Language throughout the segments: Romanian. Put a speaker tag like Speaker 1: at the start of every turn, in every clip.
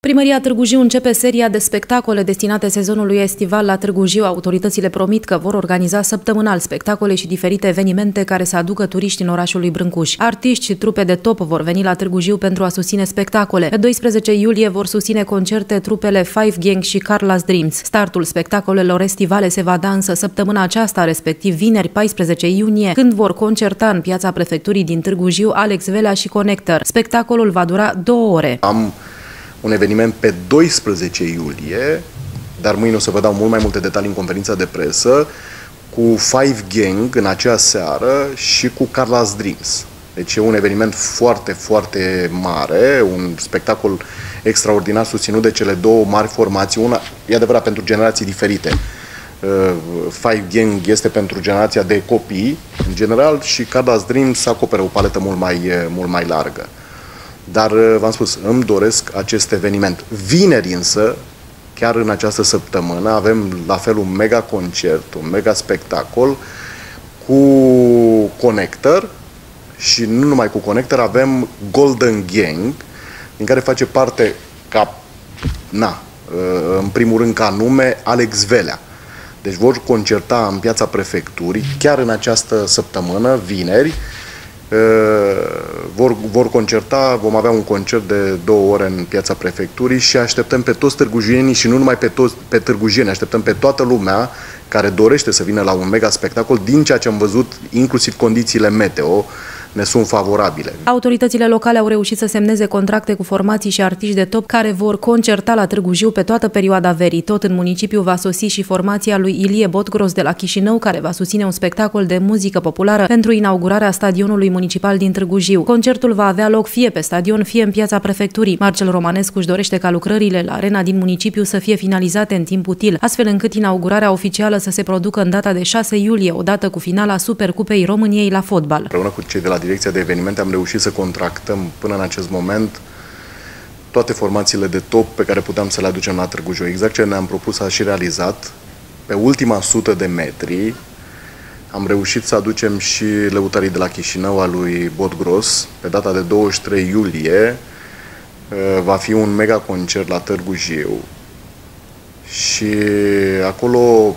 Speaker 1: Primăria Târgu Jiu începe seria de spectacole destinate sezonului estival la Târgu Jiu. Autoritățile promit că vor organiza săptămânal spectacole și diferite evenimente care să aducă turiști în orașul lui Brâncuș. Artiști și trupe de top vor veni la Târgu Jiu pentru a susține spectacole. Pe 12 iulie vor susține concerte trupele Five Gang și Carla's Dreams. Startul spectacolelor estivale se va da însă săptămâna aceasta, respectiv vineri 14 iunie, când vor concerta în piața prefecturii din Târgu Jiu Alex Velea și Connector. Spectacolul va dura 2 ore.
Speaker 2: Am un eveniment pe 12 iulie, dar mâine o să vă dau mult mai multe detalii în conferința de presă, cu Five Gang în acea seară și cu Carla's Dreams. Deci e un eveniment foarte, foarte mare, un spectacol extraordinar susținut de cele două mari formații. Una, e adevărat, pentru generații diferite. Five Gang este pentru generația de copii, în general, și Carla's Dreams acoperă o paletă mult mai largă. Dar, v-am spus, îmi doresc acest eveniment. Vineri însă, chiar în această săptămână, avem la fel un mega concert, un mega spectacol cu Connector și nu numai cu Connector, avem Golden Gang, din care face parte în primul rând ca nume Alex Velea. Deci vor concerta în piața prefecturii, chiar în această săptămână, vineri, vor concerta, vom avea un concert de 2 ore în piața prefecturii și așteptăm pe toți târgujienii și nu numai pe târgujieni, așteptăm pe toată lumea care dorește să vină la un mega spectacol. Din ceea ce am văzut, inclusiv condițiile meteo ne sunt favorabile.
Speaker 1: Autoritățile locale au reușit să semneze contracte cu formații și artiști de top care vor concerta la Târgu Jiu pe toată perioada verii. Tot în municipiu va sosi și formația lui Ilie Botgros de la Chișinău, care va susține un spectacol de muzică populară pentru inaugurarea stadionului municipal din Târgu Jiu. Concertul va avea loc fie pe stadion, fie în piața prefecturii. Marcel Romanescu își dorește ca lucrările la arena din municipiu să fie finalizate în timp util, astfel încât inaugurarea oficială să se producă în data de 6 iulie, odată cu finala Supercupei României la fotbal.
Speaker 2: Împreună cu cei de la Direcția de Evenimente am reușit să contractăm până în acest moment toate formațiile de top pe care puteam să le aducem la Târgu Jiu. Exact ce ne-am propus a și realizat. Pe ultima 100 de metri am reușit să aducem și lăutarii de la Chișinău a lui Botgros. Pe data de 23 iulie va fi un mega concert la Târgu Jiu și acolo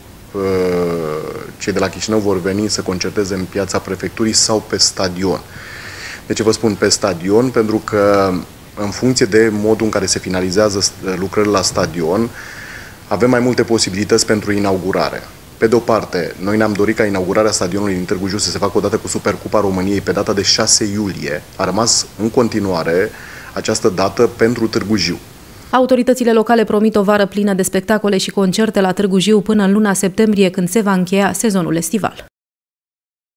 Speaker 2: cei de la Chișinău vor veni să concerteze în piața prefecturii sau pe stadion. De ce vă spun pe stadion? Pentru că în funcție de modul în care se finalizează lucrările la stadion, avem mai multe posibilități pentru inaugurare. Pe de o parte, noi ne-am dorit ca inaugurarea stadionului din Târgu Jiu să se facă odată cu Supercupa României pe data de 6 iulie. A rămas în continuare această dată pentru Târgu Jiu.
Speaker 1: Autoritățile locale promit o vară plină de spectacole și concerte la Târgu Jiu până în luna septembrie, când se va încheia sezonul estival.